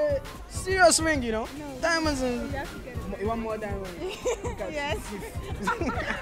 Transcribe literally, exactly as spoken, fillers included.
a serious ring, you know. No. Diamonds and You have to get it. you want more diamonds? Yes.